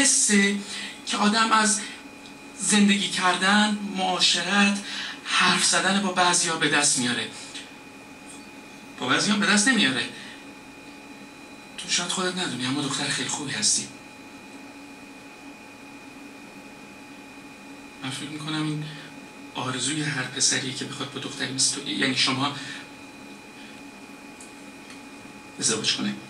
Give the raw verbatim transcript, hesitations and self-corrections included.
حسه که آدم از زندگی کردن، معاشرت، حرف زدن با بعضیا به دست میاره. با بعضیا به دست نمیاره. تو شاید خودت ندونی اما دختر خیلی خوبی هستی. من فکر میکنم این آرزوی هر پسریه که بخواد با دختری مثل تو، یعنی شما، ازدواج کنه.